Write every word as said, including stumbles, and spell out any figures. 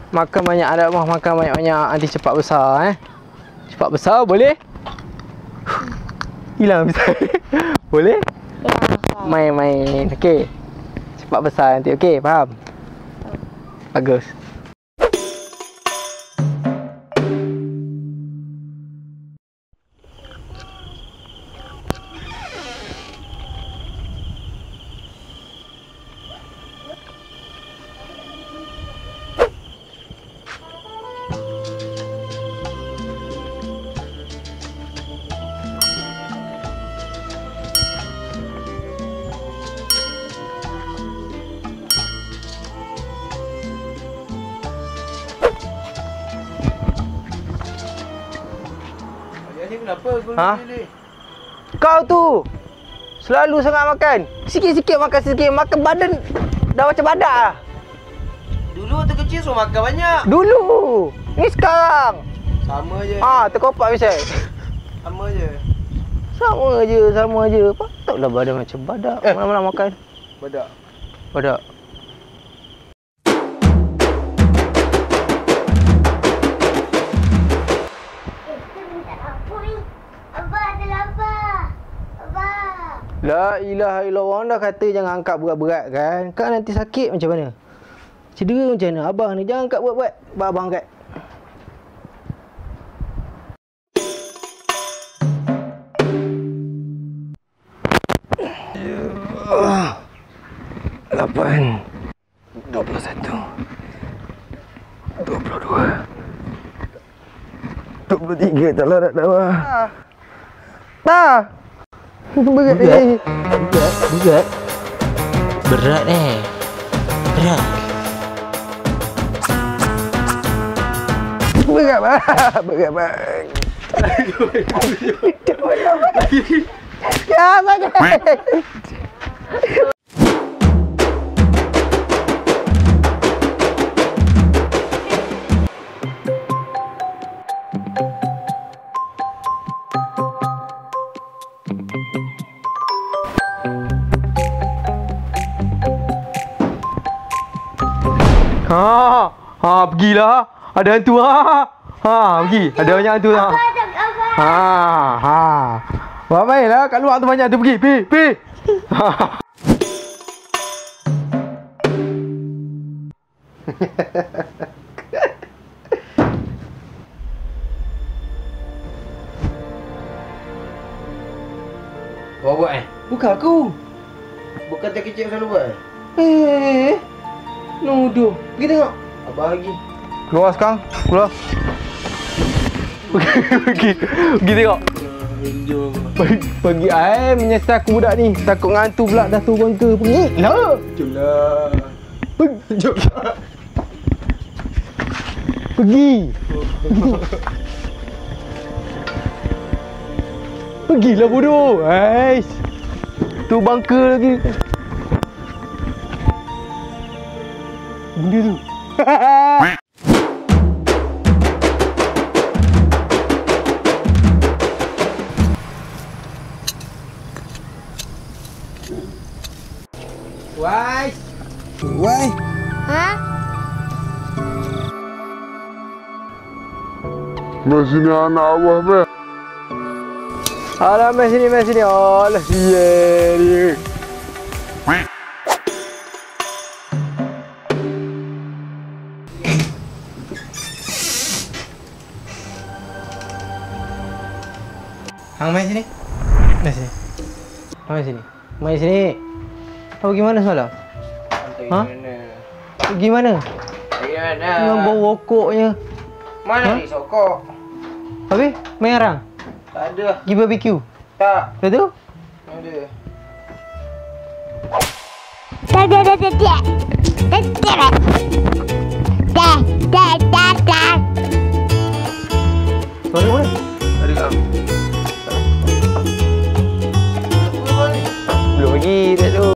Makan banyak anak rumah, makan banyak-banyak. Nanti cepat besar eh. Cepat besar boleh? Hilang besar. Boleh? Main-main. Okey. Cepat besar nanti. Okey, faham? Bagus. Kenapa gula Ha? pilih? Kau tu selalu sangat makan. Sikit-sikit makan sikit, makan badan dah macam badak lah. Dulu waktu kecil suruh makan banyak. Dulu. Ni sekarang. Sama je. Ah, terkopak misal. Sama je. Sama je, sama je. Patutlah badan macam badak. Eh. Malam-malam makan. Badak. Badak. La ilaha illallah. Anda kata jangan angkat berat-berat kan. Kan nanti sakit macam mana? Cedera macam mana? Abang ni jangan angkat berat-berat. Abang, abang angkat. Lapan. Dua puluh satu. Dua puluh dua. Dua puluh tiga. Tak larat dah. Ah. Tak. Berat ni. Berat, berat. Berat eh. Berat. Berat bang. Berat bang. Ya bang. Ha, ha pergilah. Ada hantu ha. Ha, pergi. Ada banyak hantu ha. Ha, ha. Buat mainlah kat luar tu banyak hantu, pergi, pergi, pergi. Ha. Kau buat eh? Bukan aku. Bukan tak kecil selalu buat. Eh. Nuduh. Pergi tengok. Abang lagi. Keluar sekarang. Keluar. Pergi, pergi, pergi tengok. Pergi, pergi ai menyesal aku budak ni. Takut ngantu pula dah turun ke. Pergi lah. Jomlah. Pergi. Jomlah. Pergi. Pergilah bodoh. Aish. Tu bangka lagi. Benda tu. Wai. Wai. Ha? Mai sini anak awak be. Alah, mai sini, mai sini. Alah, dia dia. Hang mai sini. Mai sini. Mai sini. Mai sini. Kau pergi mana semalam? Ha? Pergi mana? Pergi mana? Dengan bau rokoknya. Mana Ha? ni sokok? Habis? Main arang? Tak ada. Pergi barbecue? Tak. Dah tu? Ada. Dah dah dah dah dah. Dah dah dah. Dah dah dah.